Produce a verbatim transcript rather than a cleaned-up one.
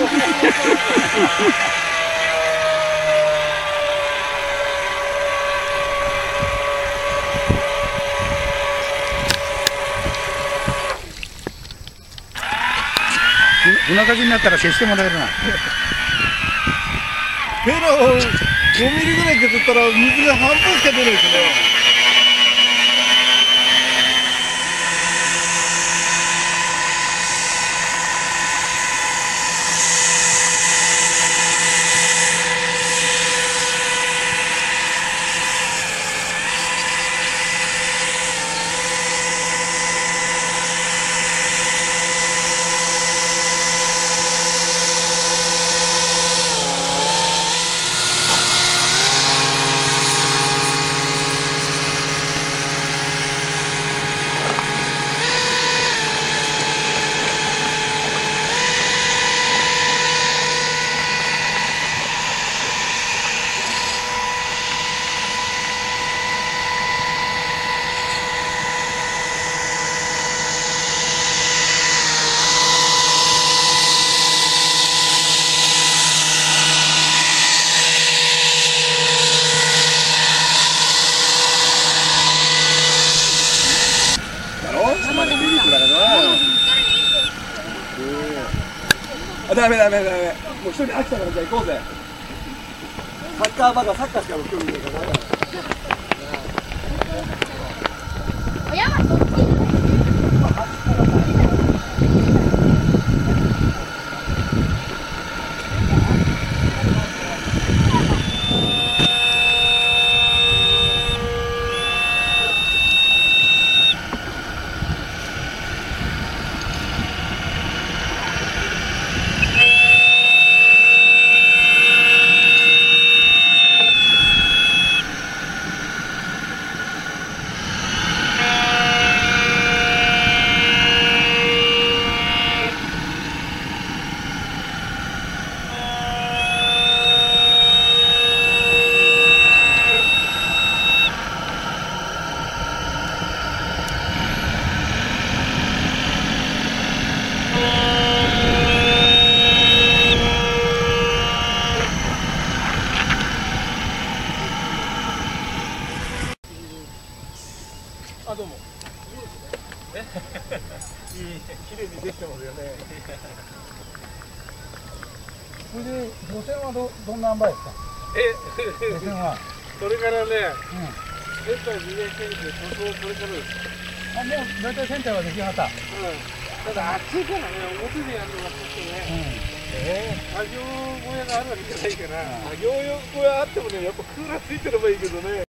船かじになったら消してもらえるな。 ペラをごミリぐらい削ったら水が半分しか出ないですね。 あ、ダメダメダメ、もう一人飽きたからじゃあ行こうぜ。サッカーバカサッカーしか興味ないから。 あ、どうも。え、いい、綺麗にできてますよね。 それで路線はどどんな塩梅ですか。 え、 路線は。 これからね、 うん。 センターにねん選手、塗装これからです。 あ、もう大体センターは出来上がった。 うん。ただ暑いからね、表でやるのがちょっとね。ええ、作業小屋があるわけじゃないから、作業小屋あってもね、やっぱクーラーついてればいいけどね。